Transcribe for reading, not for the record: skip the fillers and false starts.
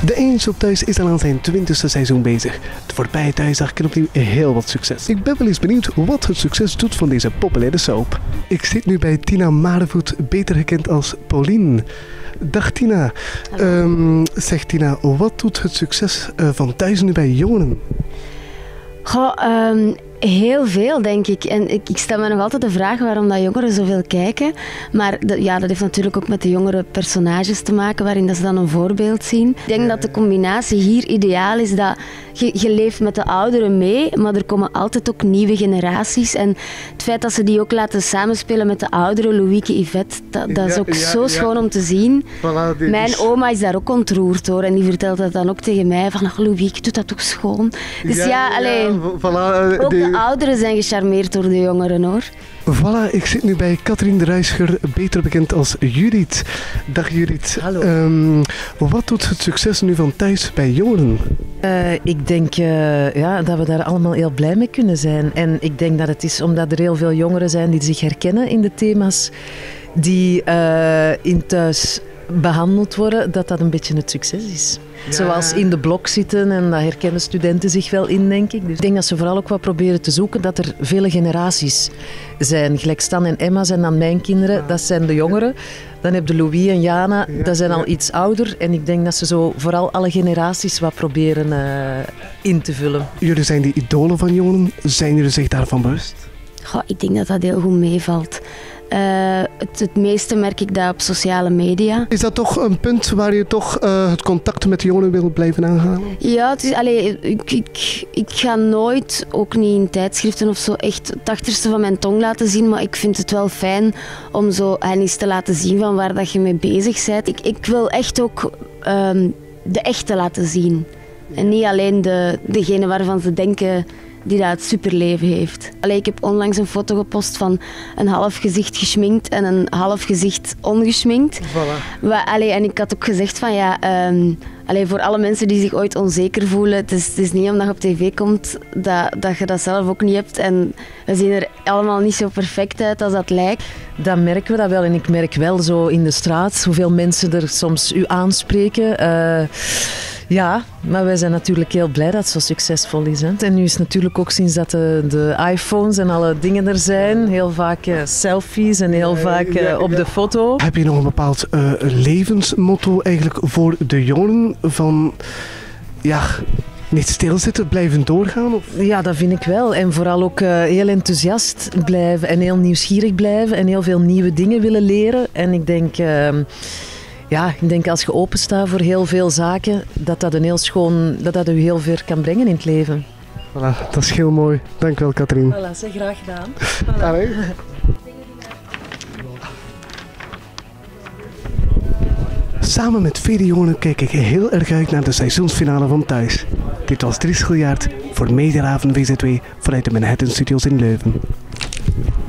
De Eens op Thuis is al aan zijn 20e seizoen bezig. De voorbije thuisdag kent opnieuw heel wat succes. Ik ben wel eens benieuwd wat het succes doet van deze populaire soap. Ik zit nu bij Tina Marevoet, beter gekend als Pauline. Dag Tina. Zeg Tina, wat doet het succes van Thuis nu bij jongeren? Goh, heel veel, denk ik. En ik stel me nog altijd de vraag waarom dat jongeren zoveel kijken. Maar dat heeft natuurlijk ook met de jongere personages te maken, waarin dat ze dan een voorbeeld zien. Ik denk dat de combinatie hier ideaal is dat je leeft met de ouderen mee, maar er komen altijd ook nieuwe generaties. En het feit dat ze die ook laten samenspelen met de ouderen, Louieke, Yvette, dat is ook zo schoon om te zien. Voilà, Mijn oma is daar ook ontroerd door en die vertelt dat dan ook tegen mij, van Louieke, doet dat toch schoon. Dus ook de ouderen zijn gecharmeerd door de jongeren, hoor. Voilà, ik zit nu bij Katrien de Ruischer, beter bekend als Judith. Dag Judith. Hallo. Wat doet het succes nu van Thuis bij jongeren? Ik denk dat we daar allemaal heel blij mee kunnen zijn. En ik denk dat het is omdat er heel veel jongeren zijn die zich herkennen in de thema's die in Thuis behandeld worden, dat een beetje het succes is. Ja. Zoals in de blok zitten, en daar herkennen studenten zich wel in, denk ik. Dus ik denk dat ze vooral ook wat proberen te zoeken dat er vele generaties zijn. Gelijk Stan en Emma zijn dan mijn kinderen, dat zijn de jongeren. Dan heb je Louis en Jana, dat zijn al iets ouder. En ik denk dat ze zo vooral alle generaties wat proberen in te vullen. Jullie zijn de idolen van jongeren. Zijn jullie zich daarvan bewust? Goh, ik denk dat dat heel goed meevalt. Het meeste merk ik dat op sociale media. Is dat toch een punt waar je toch het contact met de jongeren wil blijven aangaan? Ja, ik ga nooit, ook niet in tijdschriften of zo, echt het achterste van mijn tong laten zien, maar ik vind het wel fijn om zo hen eens te laten zien van waar dat je mee bezig bent. Ik wil echt ook de echte laten zien. En niet alleen degene waarvan ze denken die dat het superleven heeft. Ik heb onlangs een foto gepost van een half gezicht geschminkt en een half gezicht ongeschminkt. Voilà. En ik had ook gezegd van voor alle mensen die zich ooit onzeker voelen, het is niet omdat je op tv komt dat je dat zelf ook niet hebt. En we zien er allemaal niet zo perfect uit als dat lijkt. Dan merken we dat wel. En ik merk wel zo in de straat hoeveel mensen er soms u aanspreken. Ja, maar wij zijn natuurlijk heel blij dat het zo succesvol is. Hè. En nu is natuurlijk ook sinds dat de iPhones en alle dingen er zijn, heel vaak selfies en heel vaak op de foto. Heb je nog een bepaald levensmotto eigenlijk voor de jongeren van niet stilzitten, blijven doorgaan? Of? Ja, dat vind ik wel. En vooral ook heel enthousiast blijven en heel nieuwsgierig blijven en heel veel nieuwe dingen willen leren. En ik denk... ik denk als je openstaat voor heel veel zaken, dat u heel ver kan brengen in het leven. Voilà, dat is heel mooi. Dank wel, Katrien. Voilà, zeg graag gedaan. Allee. Samen met vele jongeren kijk ik heel erg uit naar de seizoensfinale van Thuis. Dit was Dries Giljaert voor Mediahaven VZW vanuit de Manhattan Studios in Leuven.